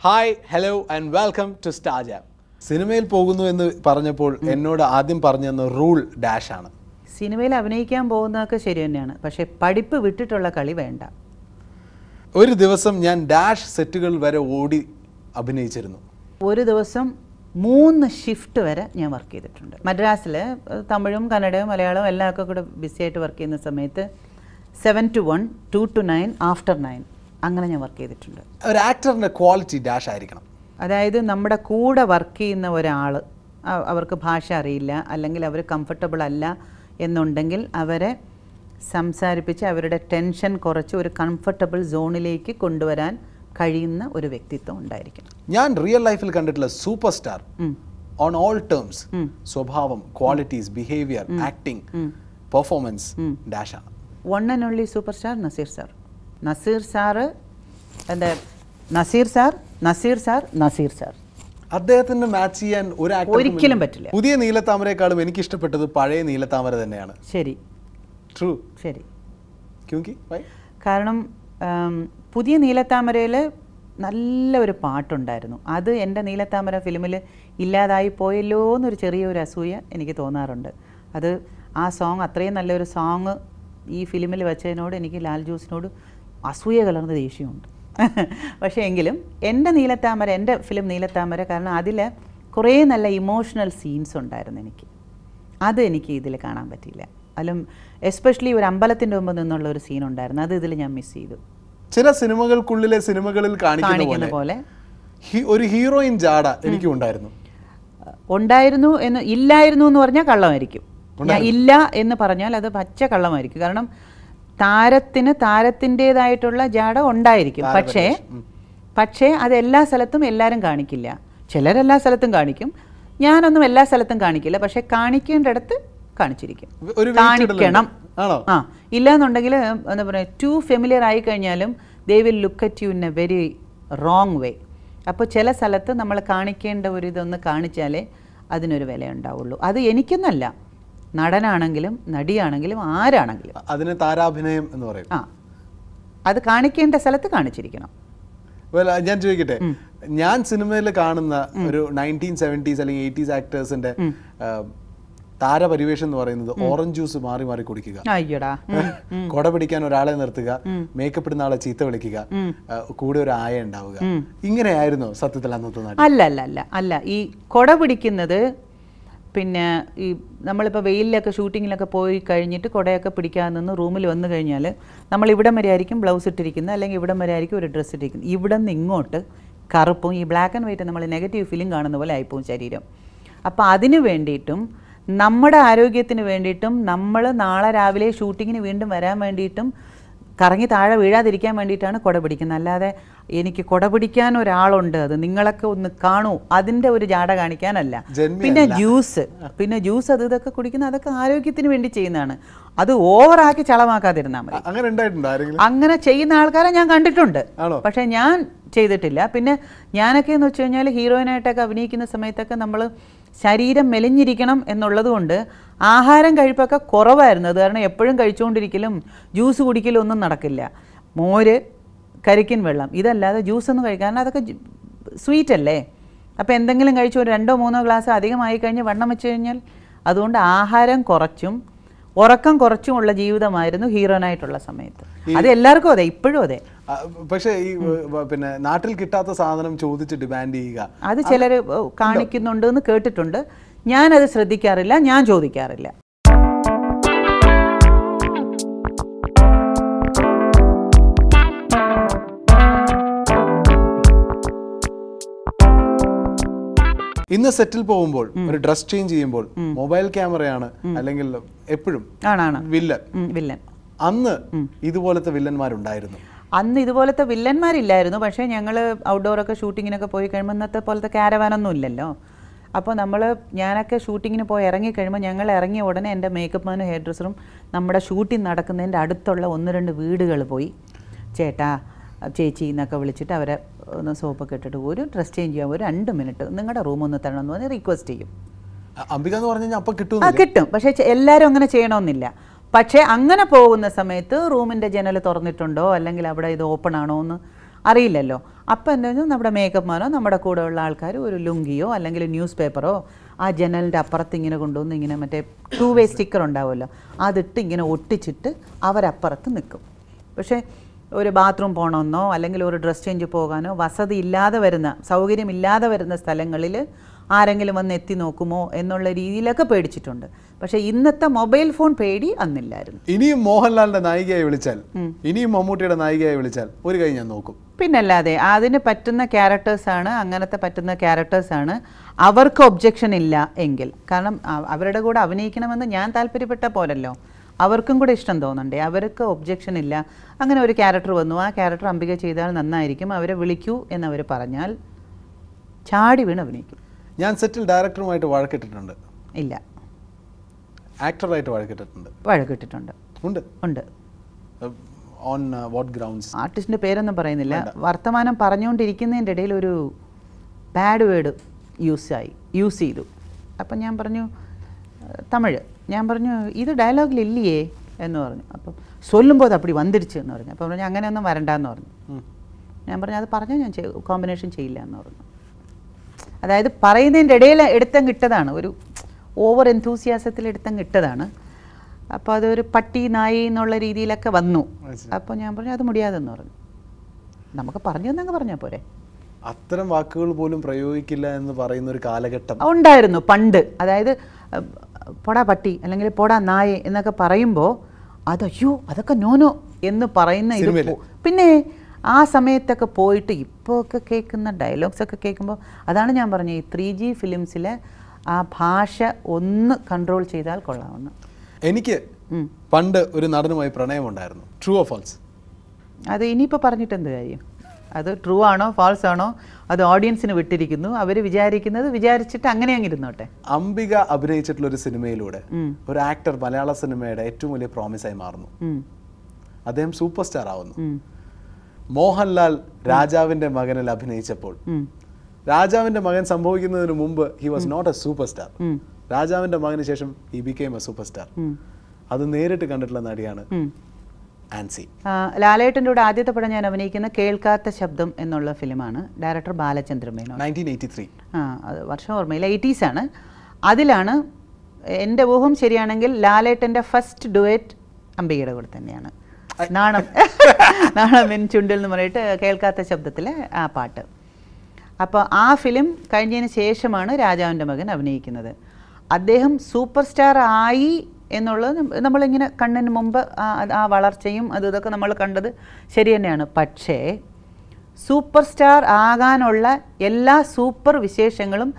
Hi, hello and welcome to Star Jam. സിനിമയിൽ പോകുന്നു എന്ന് പറഞ്ഞപ്പോൾ എന്നോട് ആദ്യം പറഞ്ഞ റൂൾ ഡാഷ് ആണ്. സിനിമയിൽ അഭിനയിക്കാൻ പോകുന്നതൊക്കെ ശരി തന്നെയാണ്, പക്ഷേ പഠിപ്പ് വിട്ടിട്ടുള്ള കളി വേണ്ട. ഒരു ദിവസം ഞാൻ ഡാഷ് സെറ്റുകൾ വരെ ഓടി അഭിനയിച്ചിരുന്നു. ഒരു ദിവസം 3 ഷിഫ്റ്റ് വരെ ഞാൻ വർക്ക് ചെയ്തിട്ടുണ്ട്. മദ്രാസിൽ തമിഴും കന്നഡയും മലയാളവും എല്ലാം ഒക്കെ കൂടെ ബിസി ആയിട്ട് വർക്ക് ചെയ്യുന്ന സമയത്ത് 7 to 1, 2 to 9, after 9 അങ്ങനെ ഞാൻ വർക്ക് ചെയ്തിട്ടുണ്ട്. ഒരു ആക്ടറിൻ്റെ ക്വാളിറ്റി ഡാഷ് ആയിരിക്കണം. അതായത് നമ്മുടെ കൂടെ വർക്ക് ചെയ്യുന്ന ഒരാൾ അവർക്ക് ഭാഷ അറിയില്ല, അല്ലെങ്കിൽ അവർ കംഫർട്ടബിൾ അല്ല എന്നുണ്ടെങ്കിൽ അവരെ സംസാരിപ്പിച്ച് അവരുടെ ടെൻഷൻ കുറച്ച് ഒരു കംഫർട്ടബിൾ സോണിലേക്ക് കൊണ്ടുവരാൻ കഴിയുന്ന ഒരു വ്യക്തിത്വം ഉണ്ടായിരിക്കണം. ഞാൻ റിയൽ ലൈഫിൽ കണ്ടിട്ടുള്ള super star on all terms, സ്വഭാവം, qualities, behaviour, acting, performance dash ആണ്. One and only super star Nazir sir. Nazir sir എന്താ, Nazir sir Nazir sir Nazir sir അദ്ദേഹത്തിന് മാച്ച് ചെയ്യാൻ ഒരു ആക്ടർ ഒരിക്കലും പറ്റില്ല. പുതിയ നീലത്താമരയെക്കാളും എനിക്ക് ഇഷ്ടപ്പെട്ടത് പഴയ നീലത്താമര തന്നെയാണ്. ശരി, ട്രൂ, ശരി. കാരണം പുതിയ നീലത്താമരയിൽ നല്ല ഒരു പാട്ടുണ്ടായിരുന്നു. അത് എൻ്റെ നീലത്താമര ഫിലിമിൽ ഇല്ലാതായി പോയല്ലോ എന്നൊരു ചെറിയൊരു അസൂയ എനിക്ക് തോന്നാറുണ്ട്. അത് ആ സോങ്, അത്രയും നല്ലൊരു സോങ് ഈ ഫിലിമിൽ വെച്ചതിനോട് എനിക്ക് ലാൽ ജോസിനോട് അസൂയ കലർന്ന ദേഷ്യമുണ്ട്. പക്ഷേ എങ്കിലും എൻ്റെ നീലത്താമര, എൻ്റെ ഫിലിം നീലത്താമര, കാരണം അതിൽ കുറേ നല്ല ഇമോഷണൽ സീൻസ് ഉണ്ടായിരുന്നു എനിക്ക്. അത് എനിക്ക് ഇതിൽ കാണാൻ പറ്റിയില്ല. അതിലും എസ്പെഷ്യലി ഒരു അമ്പലത്തിൻ്റെ മുമ്പ് നിന്നുള്ള ഒരു സീൻ ഉണ്ടായിരുന്നു, അത് ഇതിൽ ഞാൻ മിസ് ചെയ്തു. ചില സിനിമകൾക്കുള്ളിലെ സിനിമകളിൽ കാണിക്കുന്ന പോലെ ഒരു ഹീറോയിൻ ജാട എനിക്കും ഉണ്ടായിരുന്നു എന്ന് ഇല്ലായിരുന്നു എന്ന് പറഞ്ഞാൽ കള്ളമായിരിക്കും. ഇല്ല എന്ന് പറഞ്ഞാൽ അത് പച്ച കള്ളമായിരിക്കും. കാരണം താരത്തിൻ്റെതായിട്ടുള്ള ജാട ഉണ്ടായിരിക്കും. പക്ഷേ അത് എല്ലാ സ്ഥലത്തും എല്ലാവരും കാണിക്കില്ല. ചിലരെല്ലാ സ്ഥലത്തും കാണിക്കും, ഞാനൊന്നും എല്ലാ സ്ഥലത്തും കാണിക്കില്ല. പക്ഷെ കാണിക്കേണ്ടടുത്ത് കാണിച്ചിരിക്കും, കാണിക്കണം. ഇല്ല എന്നുണ്ടെങ്കിൽ എന്താ പറയുക, ടു ഫെമിലിയർ ആയി കഴിഞ്ഞാലും they will look at you in a very wrong way. അപ്പോൾ ചില സ്ഥലത്ത് നമ്മൾ കാണിക്കേണ്ട ഒരു ഇതൊന്ന് കാണിച്ചാലേ അതിനൊരു വില ഉണ്ടാവുള്ളൂ. അത് എനിക്കൊന്നല്ല, നടനാണെങ്കിലും നടിയാണെങ്കിലും ആരാണെങ്കിലും അതിന് താരാഭിനയം എന്ന് പറയും. അത് കാണിക്കേണ്ട സ്ഥലത്ത് കാണിച്ചിരിക്കണം. ഞാൻ ചോദിക്കട്ടെ, ഞാൻ സിനിമയിൽ കാണുന്ന ഒരു 1970s അല്ലെങ്കിൽ 80s ആക്ടേഴ്സിന്റെ താരപരിവേഷം എന്ന് പറയുന്നത് ഓറഞ്ച് ജ്യൂസ് മാറി മാറി കുടിക്കുക, കൊട പിടിക്കാൻ ഒരാളെ നിർത്തുക, മേക്കപ്പ് ഇടുന്ന ആളെ ചീത്ത വിളിക്കുക, കൂടെ ഒരു ആയ ഉണ്ടാവുക. ഇങ്ങനെയായിരുന്നു സത്യത്തിൽ അന്നത്തെ നാട്? അല്ല. ഈ കൊട പിടിക്കുന്നത്, പിന്നെ ഈ നമ്മളിപ്പോൾ വെയിലിലൊക്കെ ഷൂട്ടിങ്ങിലൊക്കെ പോയി കഴിഞ്ഞിട്ട് കുടയൊക്കെ പിടിക്കാതെ നിന്ന് റൂമിൽ വന്നു കഴിഞ്ഞാൽ നമ്മൾ ഇവിടം വരെ ആയിരിക്കും ബ്ലൗസ് ഇട്ടിരിക്കുന്നത്, അല്ലെങ്കിൽ ഇവിടം വരെ ആയിരിക്കും ഒരു ഡ്രസ്സ് ഇട്ടിരിക്കുന്നത്. ഇവിടെ നിന്ന് ഇങ്ങോട്ട് കറുപ്പും ഈ ബ്ലാക്ക് ആൻഡ് വൈറ്റ് നമ്മൾ നെഗറ്റീവ് ഫിലിം കാണുന്ന പോലെ ആയിപ്പോവും ശരീരം. അപ്പോൾ അതിന് വേണ്ടിയിട്ടും നമ്മുടെ ആരോഗ്യത്തിന് വേണ്ടിയിട്ടും നമ്മൾ നാളെ രാവിലെ ഷൂട്ടിങ്ങിന് വീണ്ടും വരാൻ വേണ്ടിയിട്ടും കറങ്ങി താഴെ വീഴാതിരിക്കാൻ വേണ്ടിയിട്ടാണ് കുട പിടിക്കുന്നത്. അല്ലാതെ എനിക്ക് കുട പിടിക്കാൻ ഒരാളുണ്ട്, അത് നിങ്ങളൊക്കെ ഒന്ന് കാണൂ, അതിൻ്റെ ഒരു ജാട കാണിക്കാനല്ല. പിന്നെ ജ്യൂസ് അത് ഇതൊക്കെ കുടിക്കുന്ന, അതൊക്കെ ആരോഗ്യത്തിന് വേണ്ടി ചെയ്യുന്നതാണ്. അത് ഓവറാക്കി ചളമാക്കാതിരുന്നാൽ മതി. അങ്ങനെ ചെയ്യുന്ന ആൾക്കാരെ ഞാൻ കണ്ടിട്ടുണ്ട്, പക്ഷെ ഞാൻ ചെയ്തിട്ടില്ല. പിന്നെ ഞാനൊക്കെ എന്ന് വെച്ച് കഴിഞ്ഞാൽ ഹീറോയിനായിട്ടൊക്കെ അഭിനയിക്കുന്ന സമയത്തൊക്കെ നമ്മൾ ശരീരം മെലിഞ്ഞിരിക്കണം എന്നുള്ളത് കൊണ്ട് ആഹാരം കഴിപ്പൊക്കെ കുറവായിരുന്നു. അത് കാരണം എപ്പോഴും കഴിച്ചുകൊണ്ടിരിക്കലും ജ്യൂസ് കുടിക്കലും ഒന്നും നടക്കില്ല. മോര്, കരിക്കിൻ വെള്ളം, ഇതല്ലാതെ ജ്യൂസൊന്നും കഴിക്കാൻ, അതൊക്കെ സ്വീറ്റ് അല്ലേ. അപ്പോൾ എന്തെങ്കിലും കഴിച്ച് ഒരു 2-3 ഗ്ലാസ് അധികമായി കഴിഞ്ഞ് വണ്ണം വെച്ച് കഴിഞ്ഞാൽ, അതുകൊണ്ട് ആഹാരം കുറച്ചും ഉറക്കം കുറച്ചും ഉള്ള ജീവിതമായിരുന്നു ഹീറോനായിട്ടുള്ള സമയത്ത്. അത് എല്ലാവർക്കും അതെ, ഇപ്പോഴും അതെ. പക്ഷേ ഈ പിന്നെ നാട്ടിൽ കിട്ടാത്ത സാധനം ചോദിച്ച് ഡിമാൻഡ് ചെയ്യുക, അത് ചിലർ കാണിക്കുന്നുണ്ട് എന്ന് കേട്ടിട്ടുണ്ട്. ഞാനത് ശ്രദ്ധിക്കാറില്ല, ഞാൻ ചോദിക്കാറില്ല. ഇന്ന് സെറ്റിൽ പോകുമ്പോൾ ഒരു ഡ്രസ് ചേഞ്ച് ചെയ്യുമ്പോൾ മൊബൈൽ ക്യാമറയാണ്, അല്ലെങ്കിൽ എപ്പോഴും വില്ലൻ. അന്ന് ഇതുപോലത്തെ വില്ലന്മാരുണ്ടായിരുന്നു? അന്ന് ഇതുപോലത്തെ വില്ലന്മാരില്ലായിരുന്നു. പക്ഷേ ഞങ്ങൾ ഔട്ട്ഡോറൊക്കെ ഷൂട്ടിങ്ങിനൊക്കെ പോയി കഴിയുമ്പോൾ ഇന്നത്തെ പോലത്തെ ക്യാരവാനൊന്നും ഇല്ലല്ലോ. അപ്പോൾ ഞാനൊക്കെ ഷൂട്ടിങ്ങിന് പോയി ഇറങ്ങിക്കഴിയുമ്പോൾ ഞങ്ങൾ ഇറങ്ങിയ ഉടനെ എൻ്റെ മേക്കപ്പ് മാനും ഹെയർ ഡ്രസ്സറും നമ്മുടെ ഷൂട്ടിംഗ് നടക്കുന്നതിൻ്റെ അടുത്തുള്ള 1-2 വീടുകൾ പോയി ചേട്ടാ ചേച്ചി എന്നൊക്കെ വിളിച്ചിട്ട് അവരെ ഒന്ന് സോപ്പൊക്കെ ഇട്ടിട്ട് ഒരു ഡ്രസ് ചേഞ്ച് ചെയ്യാൻ ഒരു 2 മിനിറ്റ് നിങ്ങളുടെ റൂം ഒന്ന് തരണമെന്ന് പറഞ്ഞ് റിക്വസ്റ്റ് ചെയ്യും. അംബിക എന്ന് പറഞ്ഞു കഴിഞ്ഞാൽ അപ്പം കിട്ടും. പക്ഷേ എല്ലാവരും അങ്ങനെ ചെയ്യണമെന്നില്ല. പക്ഷേ അങ്ങനെ പോകുന്ന സമയത്ത് റൂമിൻ്റെ ജനൽ തുറന്നിട്ടുണ്ടോ അല്ലെങ്കിൽ അവിടെ ഇത് ഓപ്പൺ ആണോ എന്ന് അറിയില്ലല്ലോ. അപ്പം എന്താ വെച്ചാൽ നമ്മുടെ മേക്കപ്പ് മാനോ നമ്മുടെ കൂടെ ഉള്ള ആൾക്കാർ ഒരു ലുങ്കിയോ അല്ലെങ്കിൽ ന്യൂസ് പേപ്പറോ ആ ജനലിൻ്റെ അപ്പുറത്ത് ഇങ്ങനെ കൊണ്ടുവന്ന് ഇങ്ങനെ മറ്റേ 2-way സ്റ്റിക്കർ ഉണ്ടാവുമല്ലോ, അതിട്ട് ഇങ്ങനെ ഒട്ടിച്ചിട്ട് അവരപ്പുറത്ത് നിൽക്കും. പക്ഷേ ഒരു ബാത്റൂം പോകണമെന്നോ അല്ലെങ്കിൽ ഒരു ഡ്രസ് ചേഞ്ച് പോകാനോ വസതി ഇല്ലാതെ വരുന്ന, സൗകര്യമില്ലാതെ വരുന്ന സ്ഥലങ്ങളിൽ ആരെങ്കിലും വന്ന് എത്തി നോക്കുമോ എന്നുള്ള രീതിയിലൊക്കെ പേടിച്ചിട്ടുണ്ട്. പക്ഷേ ഇന്നത്തെ മൊബൈൽ ഫോൺ പേടി അന്നില്ലായിരുന്നു. ഇനിയും മോഹൻലാലിന്റെ നായികയായി വിളിച്ചാൽ, ഇനിയും മമ്മൂട്ടിയുടെ നായികയായി വിളിച്ചാൽ ഒരു കൈ ഞാൻ നോക്കും. പിന്നല്ലാതെ അതിന് പറ്റുന്ന ക്യാരക്ടേഴ്സാണ്, അങ്ങനത്തെ പറ്റുന്ന ക്യാരക്ടേഴ്സാണ്. അവർക്ക് ഒബ്ജക്ഷൻ ഇല്ല എങ്കിൽ, കാരണം അവരുടെ കൂടെ അഭിനയിക്കണമെന്ന് ഞാൻ താല്പര്യപ്പെട്ട പോലല്ലോ, അവർക്കും കൂടെ ഇഷ്ടം തോന്നണ്ടേ. അവർക്ക് ഒബ്ജക്ഷൻ ഇല്ല. അങ്ങനെ ഒരു ക്യാരക്ടർ വന്നു, ആ ക്യാരക്ടർ അംബിക ചെയ്താൽ നന്നായിരിക്കും, അവരെ വിളിക്കൂ എന്നവർ പറഞ്ഞാൽ ചാടി വീണ് അഭിനയിക്കും. ഞാൻ സെറ്റിൽ ഡയറക്ടറുമായിട്ട് വഴക്കിട്ടിട്ടുണ്ട്. ഇല്ല. ആക്ടറായിട്ട് വഴക്കിട്ടിട്ടുണ്ട്. വഴക്കിട്ടിട്ടുണ്ട്. ഉണ്ട്. ഉണ്ട്. On what grounds? ആർട്ടിസ്റ്റിൻ്റെ പേരൊന്നും പറയുന്നില്ല. വർത്തമാനം പറഞ്ഞുകൊണ്ടിരിക്കുന്നതിൻ്റെ ഇടയിൽ ഒരു ബാഡ് വേർഡ് യൂസ് ചെയ്തു. അപ്പം ഞാൻ പറഞ്ഞു, തമിഴ്, ഞാൻ പറഞ്ഞു ഇത് ഡയലോഗിലില്ലയേ എന്ന് പറഞ്ഞു. അപ്പം സൊല്ലുമ്പോൾ അത് അപ്പടി വന്നിരിച്ചു എന്ന് പറഞ്ഞു. അപ്പം പറഞ്ഞു അങ്ങനെയൊന്നും വരണ്ടെന്ന് പറഞ്ഞു. ഞാൻ പറഞ്ഞു അത് പറഞ്ഞാൽ ഞാൻ കോമ്പിനേഷൻ ചെയ്യില്ല എന്ന് പറഞ്ഞു. അതായത് പറയുന്നതിൻ്റെ ഇടയിൽ എടുത്തങ്ങ് ഇട്ടതാണ്, ഒരു ഓവർ എൻതൂസിയാസത്തിൽ എടുത്തങ്ങ് ഇട്ടതാണ്. അപ്പോൾ അതൊരു പട്ടി നായി എന്നുള്ള രീതിയിലൊക്കെ വന്നു. അപ്പോൾ ഞാൻ പറഞ്ഞു അത് മുടിയാതെന്ന് പറഞ്ഞു. നമുക്ക് പറഞ്ഞു എന്നങ്ങ് പറഞ്ഞാൽ പോരെ. അത്തരം വാക്കുകൾ പോലും പ്രയോഗിക്കില്ല എന്ന് പറയുന്ന ഒരു കാലഘട്ടം ഉണ്ടായിരുന്നു പണ്ട്. അതായത് പൊടാ പട്ടി അല്ലെങ്കിൽ പൊടാ നായ എന്നൊക്കെ പറയുമ്പോൾ അതയ്യോ അതൊക്കെ നോനോ എന്ന് പറയുന്ന ഇത്. പിന്നെ ആ സമയത്തൊക്കെ പോയിട്ട് ഇപ്പോൾ ഒക്കെ കേൾക്കുന്ന ഡയലോഗ്സ് ഒക്കെ കേൾക്കുമ്പോൾ അതാണ് ഞാൻ പറഞ്ഞത്, ഈ 3G ഫിലിംസിലെ ആ ഭാഷ ഒന്ന് കൺട്രോൾ ചെയ്താൽ കൊള്ളാമെന്ന്. എനിക്ക് പണ്ട് ഒരു നടനുമായി പ്രണയമുണ്ടായിരുന്നു. True or false? അത് ഇനിയിപ്പോൾ പറഞ്ഞിട്ട് എന്ത് കാര്യം? അത് ട്രൂ ആണോ ഫാൾസ് ആണോ അത് ഓഡിയൻസിന് വിട്ടിരിക്കുന്നു. അവർ വിചാരിക്കുന്നത് വിചാരിച്ചിട്ട് അങ്ങനെ അങ്ങ് ഇരുന്നോട്ടെ. അംബിക അഭിനയിച്ചിട്ടുള്ള ഒരു സിനിമയിലൂടെ ഒരു ആക്ടർ മലയാള സിനിമയുടെ ഏറ്റവും വലിയ പ്രോമിസായി മാറുന്നു. അദ്ദേഹം സൂപ്പർ സ്റ്റാർ ആവുന്നു. മോഹൻലാൽ രാജാവിന്റെ മകനിൽ അഭിനയിച്ചപ്പോൾ, രാജാവിന്റെ മകൻ സംഭവിക്കുന്നതിന് മുമ്പ് he was not a super star. രാജാവിന്റെ മകന് ശേഷം he became a super star. അത് നേരിട്ട് കണ്ടിട്ടുള്ള നടിയാണ് ആൻസി. ലാലേട്ടൻ്റെ കൂടെ ആദ്യത്തെ പടം ഞാൻ അഭിനയിക്കുന്ന കേൾക്കാത്ത ശബ്ദം എന്നുള്ള ഫിലിമാണ്. ഡയറക്ടർ ബാലചന്ദ്രൻ മേനോൻ. 1983. അത് വർഷം ഓർമ്മയില്ല, 80s ആണ്. അതിലാണ് എൻ്റെ ഊഹം ശരിയാണെങ്കിൽ ലാലേട്ടൻ്റെ ഫസ്റ്റ് ഡുവറ്റ് അംബികയുടെ കൂടെ തന്നെയാണ്. നാണം നാണം എൻ ചുണ്ടിൽ എന്ന് പറഞ്ഞിട്ട് കേൾക്കാത്ത ശബ്ദത്തിലെ ആ പാട്ട്. അപ്പോൾ ആ ഫിലിം കഴിഞ്ഞതിന് ശേഷമാണ് രാജാവിൻ്റെ മകൻ അഭിനയിക്കുന്നത്. അദ്ദേഹം സൂപ്പർ സ്റ്റാർ ആയി എന്നുള്ളത് നമ്മളിങ്ങനെ കണ്ണിന് മുമ്പ് ആ വളർച്ചയും ഇതൊക്കെ നമ്മൾ കണ്ടത് ശരി തന്നെയാണ്. പക്ഷേ സൂപ്പർ സ്റ്റാർ ആകാനുള്ള എല്ലാ സൂപ്പർ വിശേഷങ്ങളും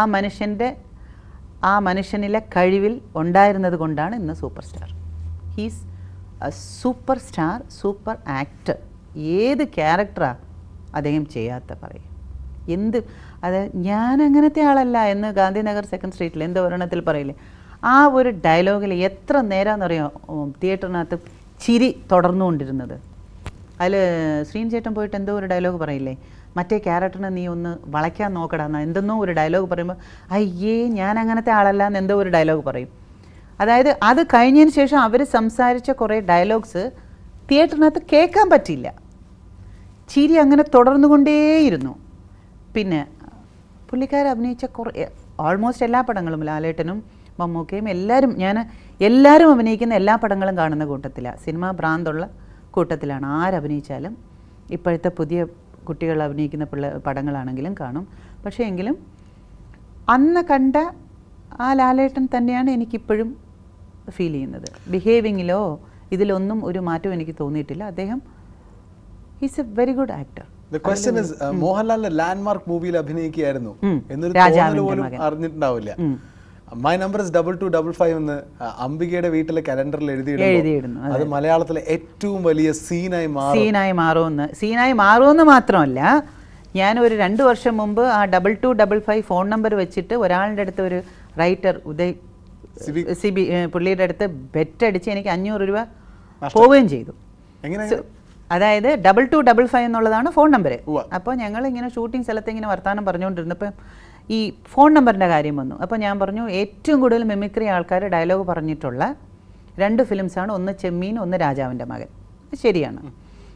ആ മനുഷ്യനിലെ കഴിവിൽ ഉണ്ടായിരുന്നത് കൊണ്ടാണ് ഇന്ന് super star. He's super star, super actor. ഏത് ക്യാരക്ടറാണ് അദ്ദേഹം ചെയ്യാത്ത പറയും. അത് ഞാൻ അങ്ങനത്തെ ആളല്ല എന്ന് ഗാന്ധിനഗർ 2nd സ്ട്രീറ്റിൽ എന്തോ ഒരെണ്ണത്തിൽ പറയില്ലേ, ആ ഒരു ഡയലോഗിൽ എത്ര നേരമെന്നറിയോ തിയേറ്ററിനകത്ത് ചിരി തുടർന്നുകൊണ്ടിരുന്നത്. അതിൽ ശ്രീൻ ചേട്ടൻ പോയിട്ട് എന്തോ ഒരു ഡയലോഗ് പറയില്ലേ, മറ്റേ ക്യാരക്ടറിനെ നീ ഒന്ന് വളയ്ക്കാൻ നോക്കടാന്ന് എന്തെന്നോ ഒരു ഡയലോഗ് പറയുമ്പോൾ അയ്യേ ഞാൻ അങ്ങനത്തെ ആളല്ല എന്ന് എന്തോ ഒരു ഡയലോഗ് പറയും. അതായത് അത് കഴിഞ്ഞതിന് ശേഷം അവർ സംസാരിച്ച കുറേ ഡയലോഗ്സ് തിയേറ്ററിനകത്ത് കേൾക്കാൻ പറ്റില്ല. ചിരി അങ്ങനെ തുടർന്നുകൊണ്ടേയിരുന്നു. പിന്നെ പുള്ളിക്കാർ അഭിനയിച്ച കുറേ ഓൾമോസ്റ്റ് എല്ലാ പടങ്ങളും ലാലേട്ടനും മമ്മൂക്കയും എല്ലാവരും അഭിനയിക്കുന്ന എല്ലാ പടങ്ങളും കാണുന്ന കൂട്ടത്തിലാണ്. സിനിമ ഭ്രാന്തുള്ള കൂട്ടത്തിലാണ്. ആരഭിനയിച്ചാലും ഇപ്പോഴത്തെ പുതിയ കുട്ടികൾ അഭിനയിക്കുന്ന പടങ്ങളാണെങ്കിലും കാണും. പക്ഷേ എങ്കിലും അന്ന് കണ്ട ആ ലാലേട്ടൻ തന്നെയാണ് എനിക്കിപ്പോഴും ഫീൽ ചെയ്യുന്നത്. ബിഹേവിങ്ങിലോ ഇതിലൊന്നും ഒരു മാറ്റവും എനിക്ക് തോന്നിയിട്ടില്ല. അദ്ദേഹം is a very good actor. The question is, മോഹൻലാലിന്റെ ലാൻഡ്മാർക്ക് മൂവിയിൽ അഭിനയിക്കുകയായിരുന്നു എന്നൊരു തോന്നൽ പോലും അറിഞ്ഞിട്ടുണ്ടാവില്ല. മൈ നമ്പർ ഇസ് 2255 എന്ന് അംബികയുടെ വീട്ടിലെ കലണ്ടറിൽ എഴുതിയിടുന്നു. അത് മലയാളത്തിലെ ഏറ്റവും വലിയ സീനായി മാറുമെന്ന് മാത്രമല്ല, ഞാൻ ഒരു 2 വർഷം മുമ്പ് ആ 2255 ഫോൺ നമ്പർ വെച്ചിട്ട് ഒരാളുടെ അടുത്ത് ഒരു റൈറ്റർ ഉദയ് സിബി പുള്ളിയുടെ അടുത്ത് ബെറ്റടിച്ച് എനിക്ക് 500 രൂപ പോവുകയും ചെയ്തു. അതായത് 2255 എന്നുള്ളതാണ് ഫോൺ നമ്പർ. അപ്പോൾ ഞങ്ങൾ ഇങ്ങനെ ഷൂട്ടിംഗ് സ്ഥലത്ത് ഇങ്ങനെ വർത്തമാനം പറഞ്ഞുകൊണ്ടിരുന്നപ്പോൾ ഈ ഫോൺ നമ്പറിൻ്റെ കാര്യം വന്നു. അപ്പോൾ ഞാൻ പറഞ്ഞു ഏറ്റവും കൂടുതൽ മിമിക്രി ആൾക്കാർ ഡയലോഗ് പറഞ്ഞിട്ടുള്ള 2 ഫിലിംസാണ്, ഒന്ന് ചെമ്മീൻ, ഒന്ന് രാജാവിൻ്റെ മകൻ. ശരിയാണ്.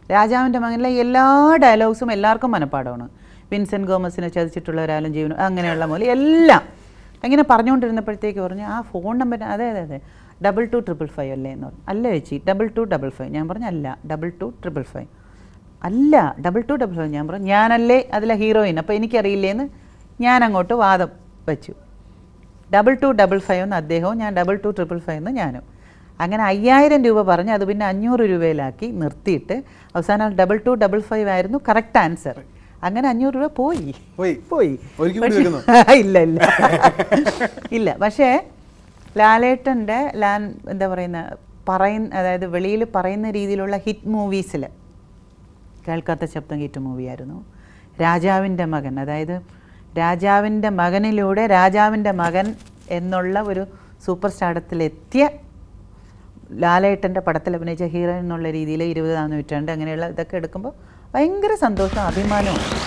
രാജാവിൻ്റെ മകനിലെ എല്ലാ ഡയലോഗ്സും എല്ലാവർക്കും മനപ്പാടമാണ്. വിൻസെൻറ്റ് ഗോമസിനെ ചതിച്ചിട്ടുള്ള ഒരാളും ജീവനും അങ്ങനെയുള്ള പോലെ എല്ലാം ഇങ്ങനെ പറഞ്ഞുകൊണ്ടിരുന്നപ്പോഴത്തേക്ക് പറഞ്ഞു ആ ഫോൺ നമ്പർ അതെ 2255 അല്ലേ എന്ന് പറഞ്ഞു. അല്ല ചേച്ചി 2255. ഞാൻ പറഞ്ഞു അല്ല 2255. അല്ല 2255. ഞാൻ പറഞ്ഞു ഞാനല്ലേ അതിലെ ഹീറോയിൻ, അപ്പോൾ എനിക്കറിയില്ലേന്ന് ഞാൻ അങ്ങോട്ട് വാദം വെച്ചു. 2255 എന്ന് അദ്ദേഹവും ഞാൻ 2255 എന്ന് ഞാനും. അങ്ങനെ 5000 രൂപ പറഞ്ഞ് അത് പിന്നെ 500 രൂപയിലാക്കി നിർത്തിയിട്ട് അവസാനം 2255 ആയിരുന്നു കറക്റ്റ് ആൻസർ. അങ്ങനെ 500 രൂപ പോയി. ഇല്ല ഇല്ല. പക്ഷേ ലാലേട്ടൻ്റെ എന്താ അതായത് വെളിയിൽ പറയുന്ന രീതിയിലുള്ള ഹിറ്റ് മൂവീസിൽ കേൾക്കാത്ത ശബ്ദം ഹിറ്റ് മൂവിയായിരുന്നു. രാജാവിൻ്റെ മകൻ, അതായത് രാജാവിൻ്റെ മകനിലൂടെ രാജാവിൻ്റെ മകൻ എന്നുള്ള ഒരു സൂപ്പർ സ്റ്റാർഡത്തിലെത്തിയ ലാലേട്ടൻ്റെ പടത്തിൽ അഭിനയിച്ച ഹീറോ എന്നുള്ള രീതിയിൽ 20-ാം നൂറ്റാണ്ട് അങ്ങനെയുള്ള ഇതൊക്കെ എടുക്കുമ്പോൾ ഭയങ്കര സന്തോഷവും അഭിമാനവും.